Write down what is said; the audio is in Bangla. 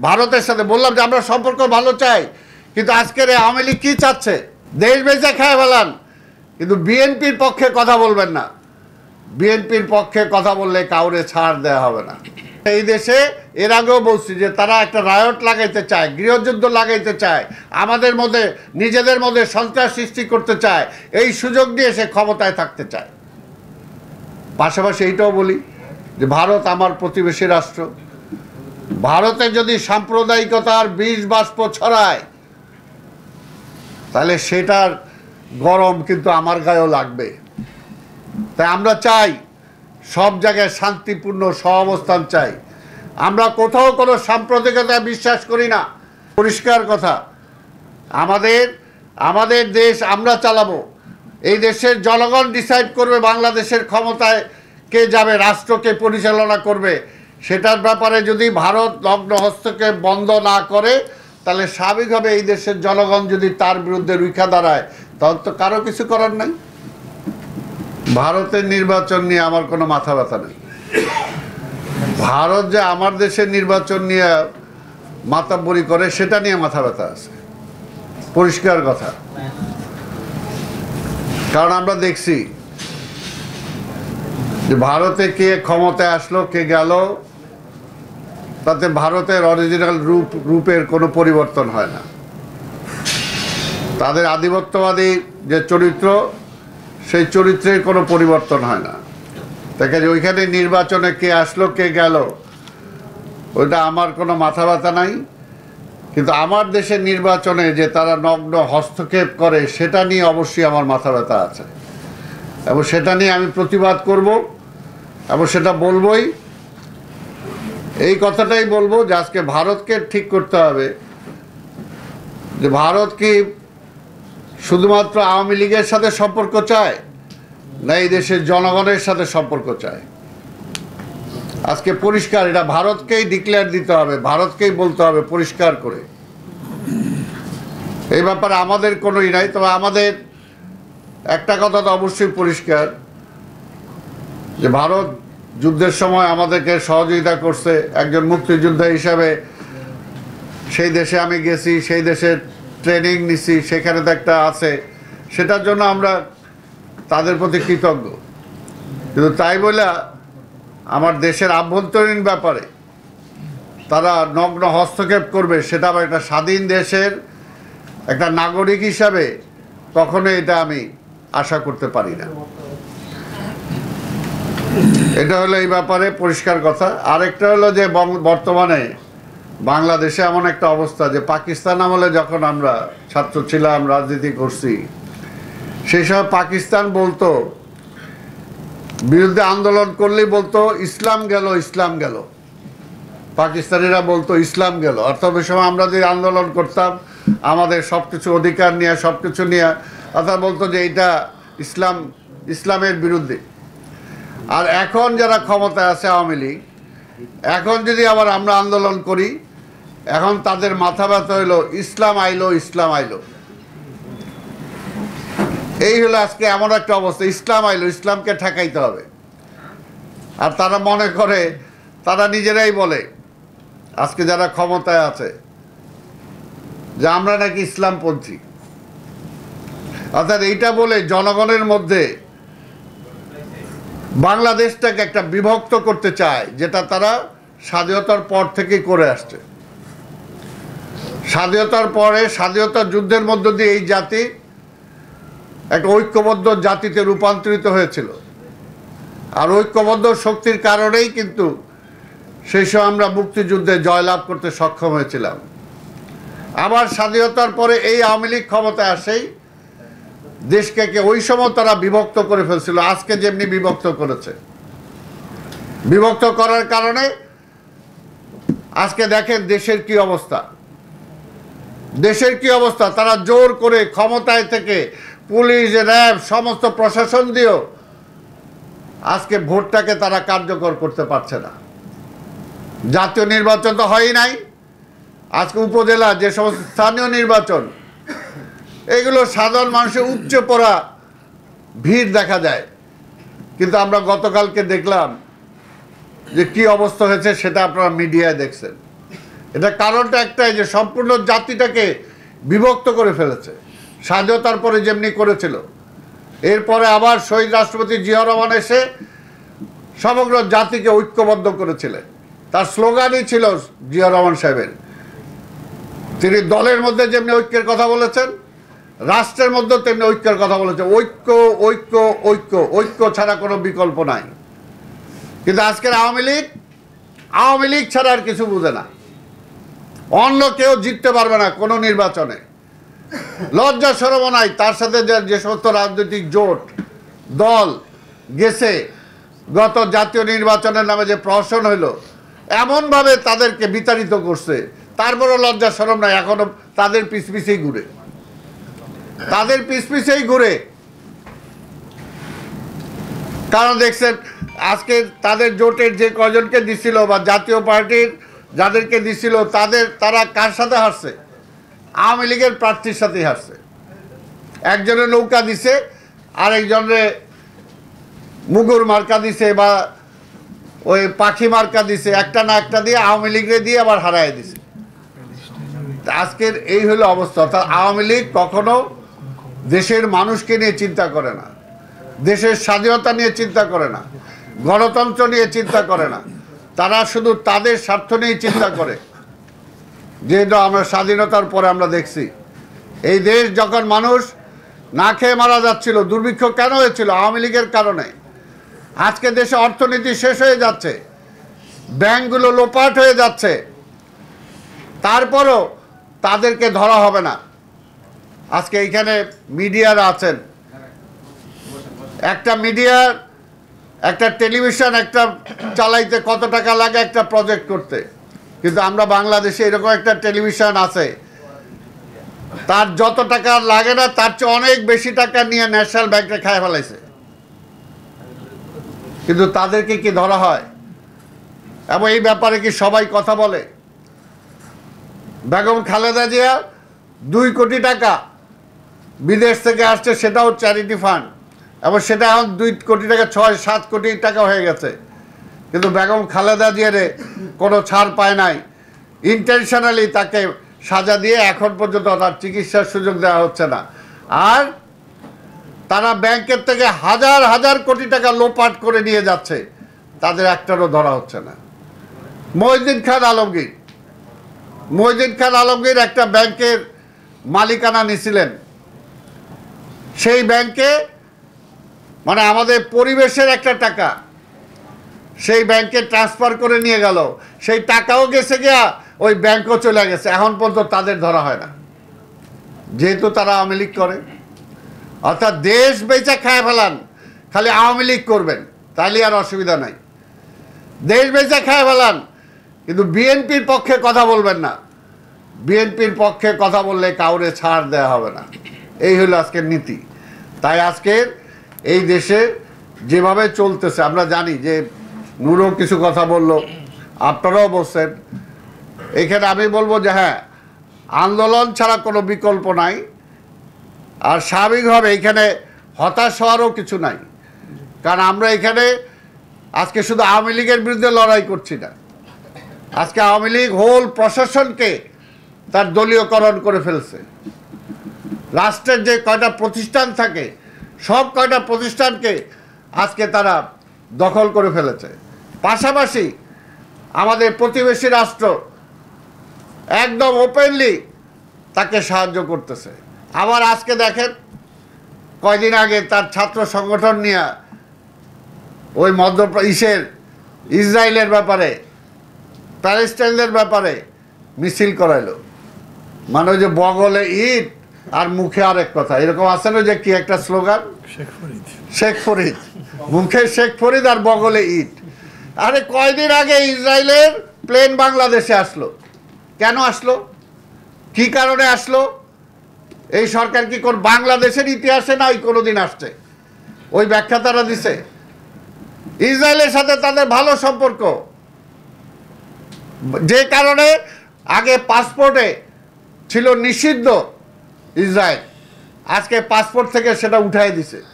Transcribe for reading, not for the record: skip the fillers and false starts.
ভারতের সাথে বললাম যে আমরা সম্পর্ক ভালো চাই, কিন্তু আজকের আওয়ামী লীগ কী চাচ্ছে? দেশ বেঁচে খায় ফেলান, কিন্তু বিএনপির পক্ষে কথা বলবেন না। বিএনপির পক্ষে কথা বললে কাউরে ছাড় দেওয়া হবে না। এই দেশে এর আগেও বলছি যে তারা একটা রায়ট লাগাইতে চায়, গৃহযুদ্ধ লাগাইতে চায়, আমাদের মধ্যে নিজেদের মধ্যে সন্ত্রাস সৃষ্টি করতে চায়, এই সুযোগ দিয়ে সে ক্ষমতায় থাকতে চায়। পাশাপাশি এইটাও বলি যে ভারত আমার প্রতিবেশী রাষ্ট্র। ভারতে যদি সাম্প্রদায়িকতার বীজ বাষ্প ছড়ায় তাহলে সেটার গরম কিন্তু আমার গায়েও লাগবে। তাই আমরা চাই সব জায়গায় শান্তিপূর্ণ সহাবস্থান চাই। আমরা কোথাও কোনো সাম্প্রদায়িকতায় বিশ্বাস করি না। পরিষ্কার কথা, আমাদের দেশ আমরা চালাবো। এই দেশের জনগণ ডিসাইড করবে বাংলাদেশের ক্ষমতায় কে যাবে, রাষ্ট্রকে পরিচালনা করবে। সেটার ব্যাপারে যদি ভারত নগ্ন হস্তক্ষেপ বন্ধ না করে তাহলে স্বাভাবিকভাবে এই দেশের জনগণ যদি তার বিরুদ্ধে রুখা দাঁড়ায় তখন তো কারো কিছু করার নাই। ভারতের নির্বাচন নিয়ে আমার কোনো মাথা ব্যথা নেই। ভারত যে আমার দেশের নির্বাচন নিয়ে মাতাব্বরি করে সেটা নিয়ে মাথা ব্যথা আছে, পরিষ্কার কথা। কারণ আমরা দেখছি যে ভারতে কে ক্ষমতায় আসলো কে গেল, তাতে ভারতের অরিজিনাল রূপের কোনো পরিবর্তন হয় না। তাদের আধিপত্যবাদী যে চরিত্র সেই চরিত্রের কোনো পরিবর্তন হয় না। দেখে যে ওইখানে নির্বাচনে কে আসলো কে গেল ওইটা আমার কোনো মাথা ব্যথা নাই, কিন্তু আমার দেশের নির্বাচনে যে তারা নগ্ন হস্তক্ষেপ করে সেটা নিয়ে অবশ্যই আমার মাথা ব্যথা আছে, এবং সেটা নিয়ে আমি প্রতিবাদ করব এবং সেটা বলবই। এই কথাটাই বলবো যে আজকে ভারতকে ঠিক করতে হবে যে ভারত কি শুধুমাত্র আওয়ামী লীগের সাথে সম্পর্ক চায় না এই দেশের জনগণের সাথে সম্পর্ক চায়। আজকে পরিষ্কার এটা ভারতকেই ডিক্লেয়ার দিতে হবে, ভারতকেই বলতে হবে পরিষ্কার করে। এই ব্যাপারে আমাদের কোনো নাই। তবে আমাদের একটা কথা তো অবশ্যই পরিষ্কার যে ভারত যুদ্ধের সময় আমাদেরকে সহযোগিতা করছে। একজন মুক্তিযোদ্ধা হিসাবে সেই দেশে আমি গেছি, সেই দেশের ট্রেনিং নিছি, সেখানে তো একটা আছে, সেটার জন্য আমরা তাদের প্রতি কৃতজ্ঞ। কিন্তু তাই বলে আমার দেশের আভ্যন্তরীণ ব্যাপারে তারা নগ্ন হস্তক্ষেপ করবে সেটা আবার একটা স্বাধীন দেশের একটা নাগরিক হিসাবে কখনো এটা আমি আশা করতে পারি না। এটা হলো এই ব্যাপারে পরিষ্কার কথা। আরেকটা হলো যে বর্তমানে বাংলাদেশে এমন একটা অবস্থা যে পাকিস্তান আমলে যখন আমরা ছাত্র ছিলাম, রাজনীতি করছি, সেই সময় পাকিস্তান বলতো, বিরুদ্ধে আন্দোলন করলেই বলতো ইসলাম গেল, ইসলাম গেল। পাকিস্তানিরা বলতো ইসলাম গেল, অর্থাৎ ওই সময় আমরা যে আন্দোলন করতাম আমাদের সব কিছু অধিকার নিয়ে সব কিছু নিয়ে, অর্থাৎ বলতো যে এটা ইসলামের বিরুদ্ধে। আর এখন যারা ক্ষমতায় আছে আওয়ামী লীগ, এখন যদি আবার আমরা আন্দোলন করি, এখন তাদের মাথা ব্যথা হইলো ইসলাম আইলো, ইসলাম আইলো। এই হলো আজকে এমন একটা অবস্থা, ইসলাম আইলো, ইসলামকে ঠেকাইতে হবে। আর তারা মনে করে, তারা নিজেরাই বলে আজকে যারা ক্ষমতায় আছে যে আমরা নাকি ইসলামপন্থী। অর্থাৎ এইটা বলে জনগণের মধ্যে বাংলাদেশটাকে একটা বিভক্ত করতে চায়, যেটা তারা স্বাধীনতার পর থেকেই করে আসছে। স্বাধীনতার পরে স্বাধীনতার যুদ্ধের মধ্য দিয়ে এই জাতি একটা ঐক্যবদ্ধ জাতিতে রূপান্তরিত হয়েছিল। আর ঐক্যবদ্ধ শক্তির কারণেই কিন্তু সেই সময় আমরা মুক্তিযুদ্ধে জয়লাভ করতে সক্ষম হয়েছিলাম। আবার স্বাধীনতার পরে এই আওয়ামী লীগ ক্ষমতায় আসেই দেশকে ওই সময় তারা বিভক্ত করে ফেলছিল, আজকে যেমনি বিভক্ত করেছে। বিভক্ত করার কারণে আজকে দেখেন দেশের কি অবস্থা, দেশের কি অবস্থা। তারা জোর করে ক্ষমতায় থেকে পুলিশ, র্যাব, সমস্ত প্রশাসন দিয়েও আজকে ভোটটাকে তারা কার্যকর করতে পারছে না। জাতীয় নির্বাচন তো হয়ই নাই, আজকে উপজেলা যে সমস্ত স্থানীয় নির্বাচন, এগুলো সাধারণ মানুষের উপচে পড়া ভিড় দেখা যায়। কিন্তু আমরা গতকালকে দেখলাম যে কি অবস্থা হয়েছে, সেটা আপনারা মিডিয়ায় দেখছেন। এটা কারণটা একটাই যে সম্পূর্ণ জাতিটাকে বিভক্ত করে ফেলেছে, স্বাধীনতার পরে যেমনি করেছিল। এরপরে আবার শহীদ রাষ্ট্রপতি জিয়া রহমান এসে সমগ্র জাতিকে ঐক্যবদ্ধ করেছিলেন। তার স্লোগানই ছিল জিয়া রহমান সাহেবের, তিনি দলের মধ্যে যেমনি ঐক্যের কথা বলেছেন, রাষ্ট্রের মধ্যে তেমনি ঐক্যের কথা বলেছেন। ঐক্য ঐক্য ঐক্য, ঐক্য ছাড়া কোনো বিকল্প নাই। কিন্তু আজকের আওয়ামী লীগ ছাড়া আর কিছু বুঝে না। অন্য কেউ জিততে পারবে না কোনো নির্বাচনে, লজ্জা শরম নাই। তার সাথে যে সমস্ত রাজনৈতিক জোট দল গেছে, গত জাতীয় নির্বাচনের নামে যে প্রহসন হইল, এমনভাবে তাদেরকে বিতাড়িত করছে, তারপরও লজ্জা শরম নাই। এখনো তাদের পিছপিছেই ঘুরে, তাদের পিছপিছেই ঘুরে। কারণ দেখছেন আজকে তাদের জোটের যে কয়জনকে দিছিল বা জাতীয় পার্টির যাদেরকে দিছিল তারা কার সাথে হারছে? আওয়ামী লীগের প্রার্থীর সাথেই হারছে। একজনের নৌকা দিছে, আরেকজনের মুগুর মার্কা দিছে বা ওই পাখি মার্কা দিছে, একটা না একটা দিয়ে আওয়ামী লীগরে দিয়ে আবার হারায় দিছে। আজকের এই হলো অবস্থা। অর্থাৎ আওয়ামী লীগ কখনো দেশের মানুষকে নিয়ে চিন্তা করে না, দেশের স্বাধীনতা নিয়ে চিন্তা করে না, গণতন্ত্র নিয়ে চিন্তা করে না। তারা শুধু তাদের স্বার্থ নিয়ে চিন্তা করে। যেহেতু আমরা স্বাধীনতার পরে আমরা দেখছি এই দেশ যখন মানুষ না খেয়ে মারা যাচ্ছিল, দুর্ভিক্ষ কেন হয়েছিল? আওয়ামী লীগের কারণে। আজকে দেশে অর্থনীতি শেষ হয়ে যাচ্ছে, ব্যাংকগুলো লোপাট হয়ে যাচ্ছে, তারপরও তাদেরকে ধরা হবে না। আজকে এইখানে মিডিয়ারা আছেন, একটা মিডিয়ার একটা টেলিভিশন একটা চালাইতে কত টাকা লাগে একটা প্রজেক্ট করতে, কিন্তু আমরা বাংলাদেশে এরকম একটা টেলিভিশন আছে, তার যত টাকা লাগে না তার চেয়ে অনেক বেশি টাকা নিয়ে ন্যাশনাল ব্যাংকে খায় ফেলাইছে, কিন্তু তাদেরকে কি ধরা হয়? এবং এই ব্যাপারে কি সবাই কথা বলে? বেগম খালেদা জিয়া 2 কোটি টাকা বিদেশ থেকে আসছে, সেটাও চ্যারিটি ফান্ড, এবং সেটা এখন 2 কোটি টাকা 6-7 কোটি টাকা হয়ে গেছে, কিন্তু বেগম খালেদা জিয়ারে কোনো ছাড় পায় নাই। ইন্টেনশনালি তাকে সাজা দিয়ে এখন পর্যন্ত তার চিকিৎসার সুযোগ দেওয়া হচ্ছে না। আর তারা ব্যাংকের থেকে হাজার হাজার কোটি টাকা লোপাট করে নিয়ে যাচ্ছে, তাদের একটারও ধরা হচ্ছে না। মহিউদ্দিন খান আলমগীর একটা ব্যাংকের মালিকানা নিয়েছিলেন, সেই ব্যাংকে মানে আমাদের পরিবেশের একটা টাকা সেই ব্যাংকে ট্রান্সফার করে নিয়ে গেল, সেই টাকাও গেছে গিয়া ওই ব্যাংকও চলে গেছে, এখন পর্যন্ত তাদের ধরা হয় না, যেহেতু তারা আওয়ামী লীগ করে। অর্থাৎ দেশ বেচা খায় ফেলান, খালি আওয়ামী লীগ করবেন তাহলে আর অসুবিধা নাই। দেশ বেচা খায় ফেলান, কিন্তু বিএনপির পক্ষে কথা বলবেন না। বিএনপির পক্ষে কথা বললে কাউরে ছাড় দেওয়া হবে না, এই হলো আজকের নীতি। তাই আজকের এই দেশে যেভাবে চলতেছে আমরা জানি যে নূরও কিছু কথা বললো, আপনারাও বলছেন। এখানে আমি বলবো যে হ্যাঁ, আন্দোলন ছাড়া কোনো বিকল্প নাই। আর স্বাভাবিকভাবে এখানে হতাশ হওয়ারও কিছু নাই, কারণ আমরা এখানে আজকে শুধু আওয়ামী লীগের বিরুদ্ধে লড়াই করছি না। আজকে আওয়ামী লীগ হোল প্রশাসনকে তার দলীয়করণ করে ফেলছে। রাষ্ট্রের যে কয়টা প্রতিষ্ঠান থাকে সব কয়টা প্রতিষ্ঠানকে আজকে তারা দখল করে ফেলেছে। পাশাপাশি আমাদের প্রতিবেশী রাষ্ট্র একদম ওপেনলি তাকে সাহায্য করতেছে। আবার আজকে দেখেন, কয়দিন আগে তার ছাত্র সংগঠন নিয়ে ওই ইসরায়েলের ব্যাপারে, প্যালেস্টাইনের ব্যাপারে মিছিল করাইলো। মানে ওই যে বগলে ইট আর মুখে আরেক কথা, এরকম আছে না যে কি একটা স্লোগান, শেখ ফরিদ, মুখে শেখ ফরিদ আর বগলে ইট। আরে কয়দিন আগে ইসরায়েলের প্লেন বাংলাদেশে আসলো, কেন আসলো, কি কারণে আসলো? এই সরকার কি কোন বাংলাদেশের ইতিহাসে নাই কোনোদিন আসছে? ওই ব্যাখ্যা তারা দিছে। ইসরায়েলের সাথে তাদের ভালো সম্পর্ক, যে কারণে আগে পাসপোর্টে ছিল নিষিদ্ধ ইসরায়েল, আজকে পাসপোর্ট থেকে সেটা উঠাই দিছে।